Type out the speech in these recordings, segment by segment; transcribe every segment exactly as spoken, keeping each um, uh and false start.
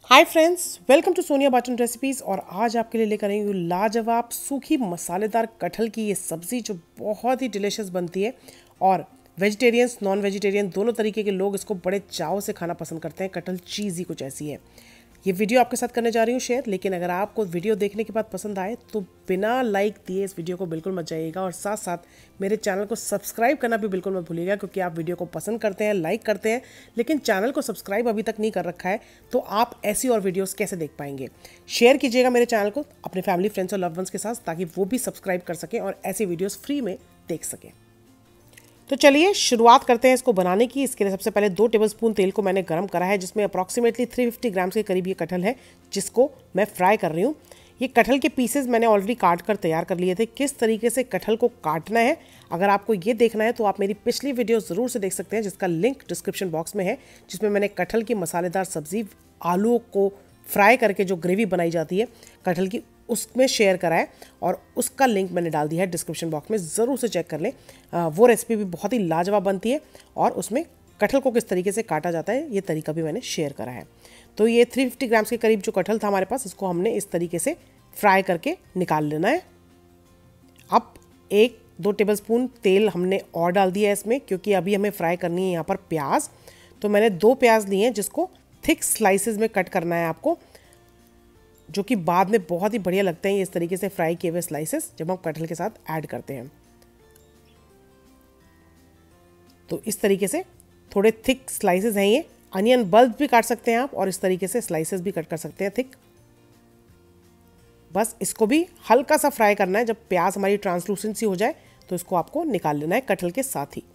Hi friends, welcome to Sonia Batan recipes. और आज आपके लिए लेकर आई हूँ लाजवाब सूखी मसालेदार कटहल की ये सब्ज़ी जो बहुत ही डिलीशियस बनती है। और वेजिटेरियंस नॉन वेजिटेरियन दोनों तरीके के लोग इसको बड़े चाव से खाना पसंद करते हैं। कटहल चीज़ी कुछ ऐसी है। ये वीडियो आपके साथ करने जा रही हूँ शेयर, लेकिन अगर आपको वीडियो देखने के बाद पसंद आए तो बिना लाइक दिए इस वीडियो को बिल्कुल मत जाइएगा। और साथ साथ मेरे चैनल को सब्सक्राइब करना भी बिल्कुल मत भूलिएगा, क्योंकि आप वीडियो को पसंद करते हैं, लाइक करते हैं, लेकिन चैनल को सब्सक्राइब अभी तक नहीं कर रखा है, तो आप ऐसी और वीडियोस कैसे देख पाएंगे। शेयर कीजिएगा मेरे चैनल को अपने फैमिली, फ्रेंड्स और लव्ड वंस के साथ, ताकि वो भी सब्सक्राइब कर सकें और ऐसी वीडियोज़ फ्री में देख सकें। तो चलिए शुरुआत करते हैं इसको बनाने की। इसके लिए सबसे पहले दो टेबलस्पून तेल को मैंने गरम करा है, जिसमें अप्रॉक्सीमेटली तीन सौ पचास ग्राम के करीब ये कटहल है, जिसको मैं फ्राई कर रही हूँ। ये कटहल के पीसेस मैंने ऑलरेडी काट कर तैयार कर लिए थे। किस तरीके से कटहल को काटना है, अगर आपको ये देखना है तो आप मेरी पिछली वीडियो ज़रूर से देख सकते हैं, जिसका लिंक डिस्क्रिप्शन बॉक्स में है, जिसमें मैंने कटहल की मसालेदार सब्ज़ी आलू को फ्राई करके जो ग्रेवी बनाई जाती है कटहल की, उसमें शेयर करा है। और उसका लिंक मैंने डाल दिया है डिस्क्रिप्शन बॉक्स में, ज़रूर से चेक कर लें। आ, वो रेसिपी भी बहुत ही लाजवाब बनती है, और उसमें कटहल को किस तरीके से काटा जाता है ये तरीका भी मैंने शेयर करा है। तो ये तीन सौ पचास ग्राम के करीब जो कटहल था हमारे पास, इसको हमने इस तरीके से फ्राई करके निकाल लेना है। अब एक दो टेबलस्पून तेल हमने और डाल दिया है इसमें, क्योंकि अभी हमें फ्राई करनी है यहाँ पर प्याज। तो मैंने दो प्याज लिए हैं, जिसको थिक स्लाइसेस में कट करना है आपको, जो कि बाद में बहुत ही बढ़िया लगते हैं इस तरीके से फ्राई किए हुए स्लाइसेस जब हम कटहल के साथ ऐड करते हैं। तो इस तरीके से थोड़े थिक स्लाइसेस हैं ये। अनियन बल्ब भी काट सकते हैं आप, और इस तरीके से स्लाइसेस भी कट कर सकते हैं थिक। बस इसको भी हल्का सा फ्राई करना है। जब प्याज हमारी ट्रांसलूसेंसी हो जाए तो इसको आपको निकाल लेना है कटहल के साथ ही।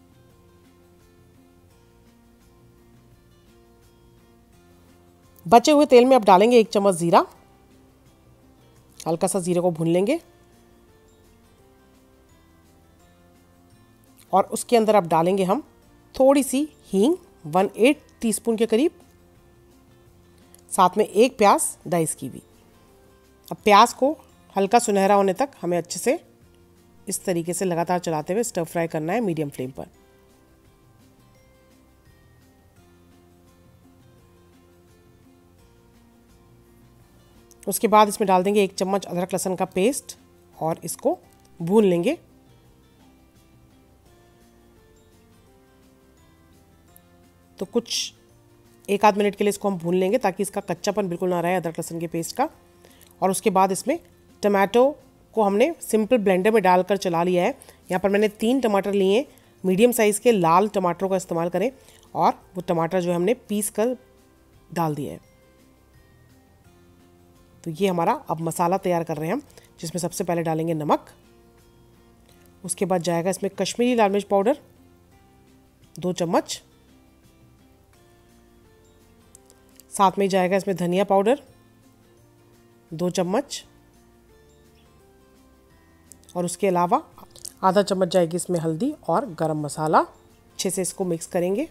बचे हुए तेल में अब डालेंगे एक चम्मच ज़ीरा। हल्का सा ज़ीरे को भून लेंगे, और उसके अंदर अब डालेंगे हम थोड़ी सी हींग, वन एट टीस्पून के करीब, साथ में एक प्याज डाइस की भी। अब प्याज को हल्का सुनहरा होने तक हमें अच्छे से इस तरीके से लगातार चलाते हुए स्टर फ्राई करना है मीडियम फ्लेम पर। उसके बाद इसमें डाल देंगे एक चम्मच अदरक लहसुन का पेस्ट, और इसको भून लेंगे। तो कुछ एक आध मिनट के लिए इसको हम भून लेंगे, ताकि इसका कच्चापन बिल्कुल ना रहे अदरक लहसुन के पेस्ट का। और उसके बाद इसमें टमाटो को हमने सिंपल ब्लेंडर में डालकर चला लिया है। यहाँ पर मैंने तीन टमाटर लिए हैं, मीडियम साइज़ के लाल टमाटरों का इस्तेमाल करें, और वो टमाटर जो है हमने पीस कर डाल दिया है। तो ये हमारा अब मसाला तैयार कर रहे हैं हम, जिसमें सबसे पहले डालेंगे नमक। उसके बाद जाएगा इसमें कश्मीरी लाल मिर्च पाउडर दो चम्मच, साथ में जाएगा इसमें धनिया पाउडर दो चम्मच, और उसके अलावा आधा चम्मच जाएगी इसमें हल्दी और गरम मसाला। अच्छे से इसको मिक्स करेंगे।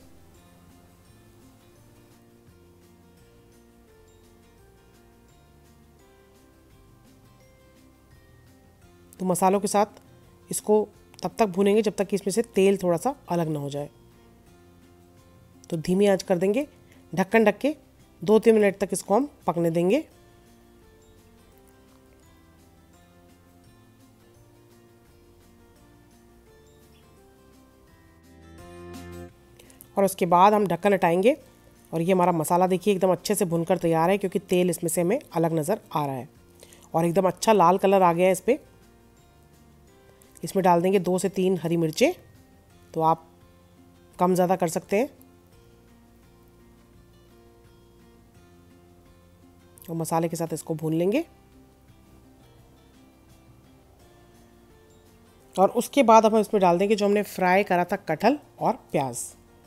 तो मसालों के साथ इसको तब तक भूनेंगे जब तक कि इसमें से तेल थोड़ा सा अलग ना हो जाए। तो धीमी आंच कर देंगे, ढक्कन ढक के दो तीन मिनट तक इसको हम पकने देंगे। और उसके बाद हम ढक्कन हटाएंगे, और ये हमारा मसाला देखिए एकदम अच्छे से भुनकर तैयार है, क्योंकि तेल इसमें से हमें अलग नज़र आ रहा है, और एकदम अच्छा लाल कलर आ गया है इस पर। इसमें डाल देंगे दो से तीन हरी मिर्चें, तो आप कम ज़्यादा कर सकते हैं। और मसाले के साथ इसको भून लेंगे। और उसके बाद हम इसमें डाल देंगे जो हमने फ्राई करा था कटहल और प्याज।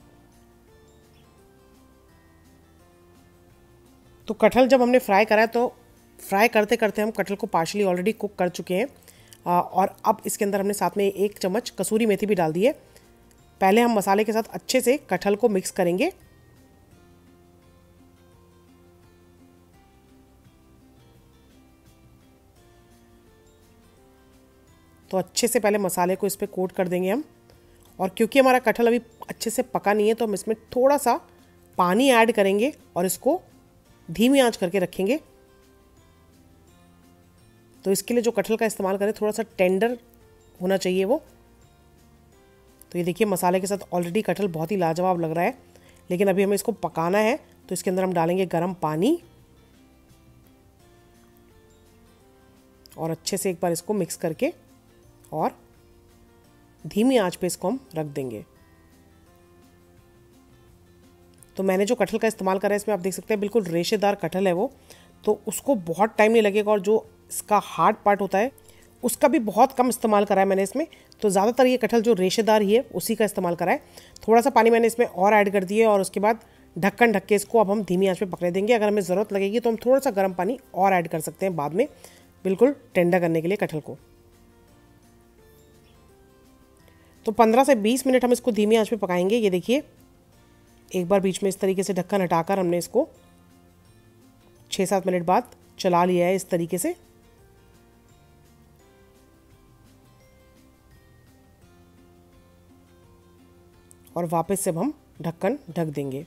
तो कटहल जब हमने फ्राई करा है, तो फ्राई करते करते हम कटहल को पार्शली ऑलरेडी कुक कर चुके हैं। और अब इसके अंदर हमने साथ में एक चम्मच कसूरी मेथी भी डाल दी है। पहले हम मसाले के साथ अच्छे से कटहल को मिक्स करेंगे। तो अच्छे से पहले मसाले को इस पर कोट कर देंगे हम। और क्योंकि हमारा कटहल अभी अच्छे से पका नहीं है, तो हम इसमें थोड़ा सा पानी ऐड करेंगे और इसको धीमी आंच करके रखेंगे। तो इसके लिए जो कटहल का इस्तेमाल करें थोड़ा सा टेंडर होना चाहिए वो। तो ये देखिए मसाले के साथ ऑलरेडी कटहल बहुत ही लाजवाब लग रहा है, लेकिन अभी हमें इसको पकाना है। तो इसके अंदर हम डालेंगे गर्म पानी और अच्छे से एक बार इसको मिक्स करके और धीमी आंच पे इसको हम रख देंगे। तो मैंने जो कटहल का इस्तेमाल करा है इसमें आप देख सकते हैं बिल्कुल रेशेदार कटहल है वो, तो उसको बहुत टाइम नहीं लगेगा। और जो इसका हार्ड पार्ट होता है उसका भी बहुत कम इस्तेमाल करा है मैंने इसमें। तो ज़्यादातर ये कटहल जो रेशेदार ही है उसी का इस्तेमाल करा है। थोड़ा सा पानी मैंने इसमें और ऐड कर दिया और उसके बाद ढक्कन ढक के इसको अब हम धीमी आंच पे पकने देंगे। अगर हमें ज़रूरत लगेगी तो हम थोड़ा सा गर्म पानी और ऐड कर सकते हैं बाद में, बिल्कुल टेंडर करने के लिए कटहल को। तो पंद्रह से बीस मिनट हम इसको धीमी आंच पे पकाएंगे। ये देखिए एक बार बीच में इस तरीके से ढक्कन हटाकर हमने इसको छः सात मिनट बाद चला लिया है इस तरीके से। और वापस से अब हम ढक्कन ढक देंगे।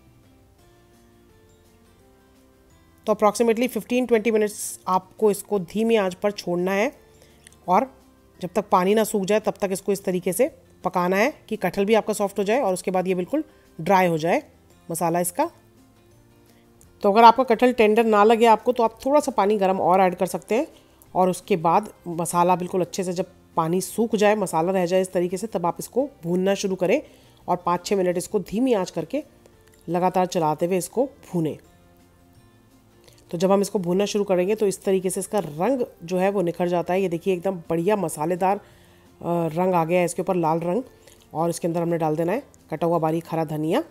तो अप्रॉक्सीमेटली फिफ्टीन ट्वेंटी मिनट्स आपको इसको धीमी आंच पर छोड़ना है और जब तक पानी ना सूख जाए तब तक इसको इस तरीके से पकाना है कि कटहल भी आपका सॉफ्ट हो जाए और उसके बाद ये बिल्कुल ड्राई हो जाए मसाला इसका। तो अगर आपका कटहल टेंडर ना लगे आपको तो आप थोड़ा सा पानी गर्म और ऐड कर सकते हैं। और उसके बाद मसाला बिल्कुल अच्छे से जब पानी सूख जाए, मसाला रह जाए इस तरीके से, तब आप इसको भूनना शुरू करें और पाँच छः मिनट इसको धीमी आंच करके लगातार चलाते हुए इसको भूनें। तो जब हम इसको भूनना शुरू करेंगे तो इस तरीके से इसका रंग जो है वो निखर जाता है। ये देखिए एकदम बढ़िया मसालेदार रंग आ गया है इसके ऊपर, लाल रंग। और इसके अंदर हमने डाल देना है कटा हुआ बारीक हरा धनिया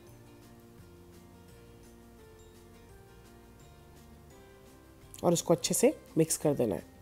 और इसको अच्छे से मिक्स कर देना है।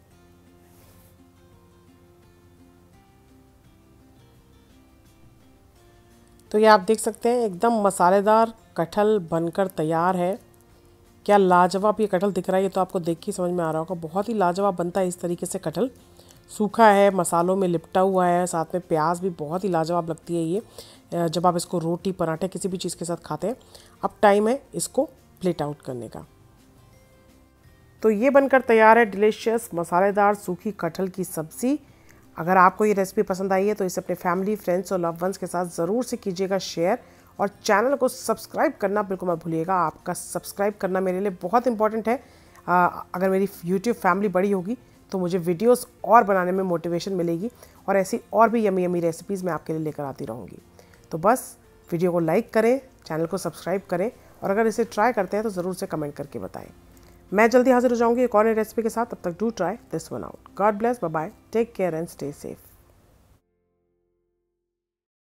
तो ये आप देख सकते हैं एकदम मसालेदार कटहल बनकर तैयार है। क्या लाजवाब ये कटहल दिख रहा है, ये तो आपको देख के समझ में आ रहा होगा। बहुत ही लाजवाब बनता है इस तरीके से कटहल। सूखा है, मसालों में लिपटा हुआ है, साथ में प्याज भी बहुत ही लाजवाब लगती है ये जब आप इसको रोटी पराठे किसी भी चीज़ के साथ खाते हैं। अब टाइम है इसको प्लेट आउट करने का। तो ये बनकर तैयार है डिलीशियस मसालेदार सूखी कटहल की सब्ज़ी। अगर आपको ये रेसिपी पसंद आई है तो इसे अपने फैमिली, फ्रेंड्स और लव वंस के साथ ज़रूर से कीजिएगा शेयर और चैनल को सब्सक्राइब करना बिल्कुल मत भूलिएगा। आपका सब्सक्राइब करना मेरे लिए बहुत इंपॉर्टेंट है। आ, अगर मेरी यूट्यूब फैमिली बड़ी होगी तो मुझे वीडियोस और बनाने में मोटिवेशन मिलेगी और ऐसी और भी यमी यमी रेसिपीज़ मैं आपके लिए लेकर आती रहूँगी। तो बस वीडियो को लाइक करें, चैनल को सब्सक्राइब करें और अगर इसे ट्राई करते हैं तो ज़रूर से कमेंट करके बताएं। मैं जल्दी हाजिर हो जाऊँगी एक और नई रेसिपी के साथ। तब तक do try this one out. God bless, bye bye, take care and stay safe.